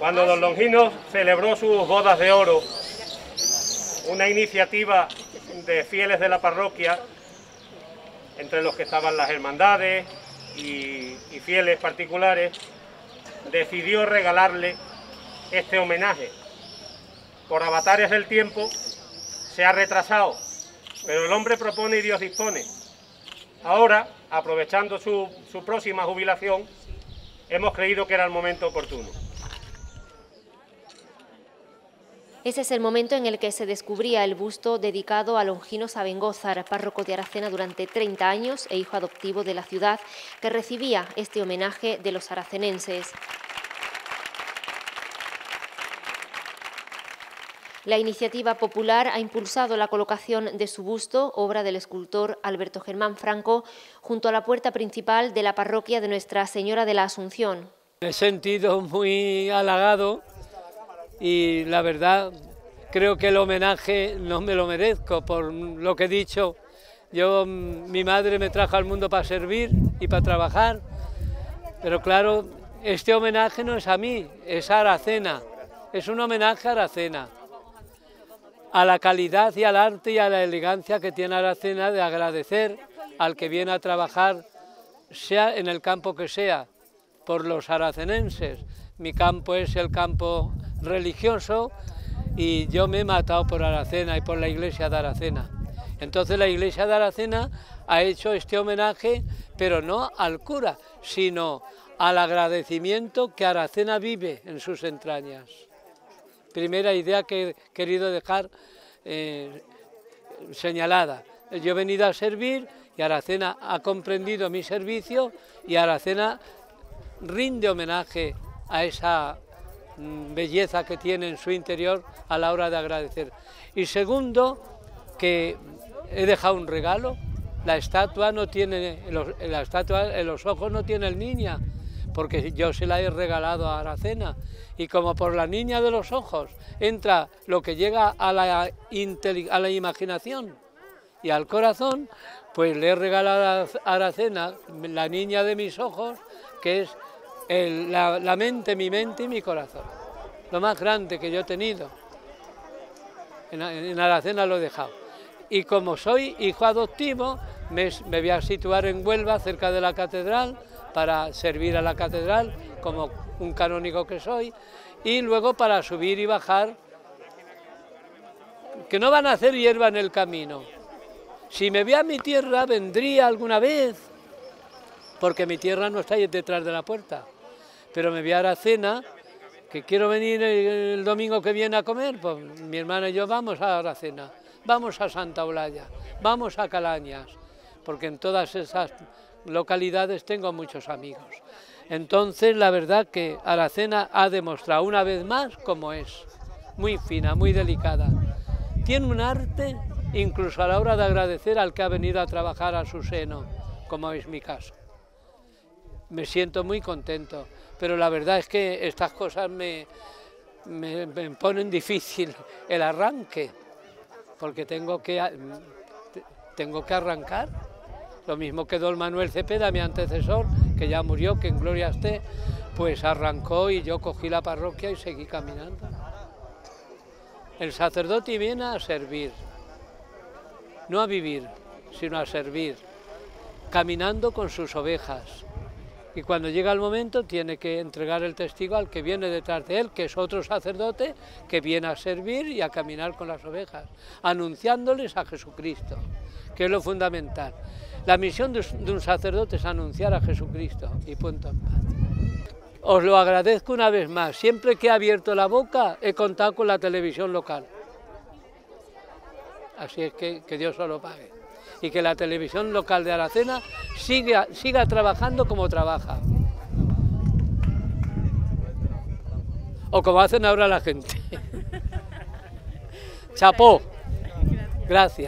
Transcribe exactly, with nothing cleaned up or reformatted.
Cuando don Longinos celebró sus bodas de oro, una iniciativa de fieles de la parroquia, entre los que estaban las hermandades y, y fieles particulares, decidió regalarle este homenaje. Por avatares del tiempo se ha retrasado, pero el hombre propone y Dios dispone. Ahora, aprovechando su, su próxima jubilación, hemos creído que era el momento oportuno. Ese es el momento en el que se descubría el busto dedicado a Longinos Abengózar, párroco de Aracena durante treinta años e hijo adoptivo de la ciudad, que recibía este homenaje de los aracenenses. La iniciativa popular ha impulsado la colocación de su busto, obra del escultor Alberto Germán Franco, junto a la puerta principal de la parroquia de Nuestra Señora de la Asunción. Me he sentido muy halagado y la verdad creo que el homenaje no me lo merezco por lo que he dicho. Yo, mi madre me trajo al mundo para servir y para trabajar, pero claro, este homenaje no es a mí, es a Aracena, es un homenaje a Aracena, a la calidad y al arte y a la elegancia que tiene Aracena de agradecer al que viene a trabajar, sea en el campo que sea, por los aracenenses. Mi campo es el campo religioso y yo me he matado por Aracena y por la iglesia de Aracena. Entonces la iglesia de Aracena ha hecho este homenaje, pero no al cura, sino al agradecimiento que Aracena vive en sus entrañas. Primera idea que he querido dejar eh, señalada. Yo he venido a servir y Aracena ha comprendido mi servicio y Aracena rinde homenaje a esa belleza que tiene en su interior a la hora de agradecer. Y segundo, que he dejado un regalo. La estatua no tiene, la estatua en los ojos no tiene el niña, porque yo se la he regalado a Aracena. Y como por la niña de los ojos entra lo que llega a la, a la imaginación y al corazón, pues le he regalado a Aracena la niña de mis ojos, que es el, la, la mente, mi mente y mi corazón. Lo más grande que yo he tenido. En, en Aracena lo he dejado. Y como soy hijo adoptivo, me, me voy a situar en Huelva, cerca de la catedral, para servir a la catedral, como un canónigo que soy, y luego para subir y bajar, que no van a hacer hierba en el camino. Si me voy a mi tierra, vendría alguna vez, porque mi tierra no está ahí detrás de la puerta, pero me voy a Aracena, que quiero venir el, el domingo que viene a comer, pues mi hermana y yo vamos a Aracena, vamos a Santa Olalla, vamos a Calañas, porque en todas esas localidades tengo muchos amigos. Entonces la verdad que Aracena ha demostrado una vez más cómo es, muy fina, muy delicada. Tiene un arte incluso a la hora de agradecer al que ha venido a trabajar a su seno, como es mi caso. Me siento muy contento, pero la verdad es que estas cosas me, me, me ponen difícil el arranque, porque tengo que, tengo que arrancar. Lo mismo que don Manuel Cepeda, mi antecesor, que ya murió, que en gloria esté, pues arrancó y yo cogí la parroquia y seguí caminando. El sacerdote viene a servir, no a vivir, sino a servir, caminando con sus ovejas. Y cuando llega el momento tiene que entregar el testigo al que viene detrás de él, que es otro sacerdote que viene a servir y a caminar con las ovejas, anunciándoles a Jesucristo, que es lo fundamental. La misión de un sacerdote es anunciar a Jesucristo y punto en paz. Os lo agradezco una vez más. Siempre que he abierto la boca he contado con la televisión local. Así es que, que Dios os lo pague. Y que la televisión local de Aracena siga, siga trabajando como trabaja. O como hacen ahora la gente. Chapó. Gracias.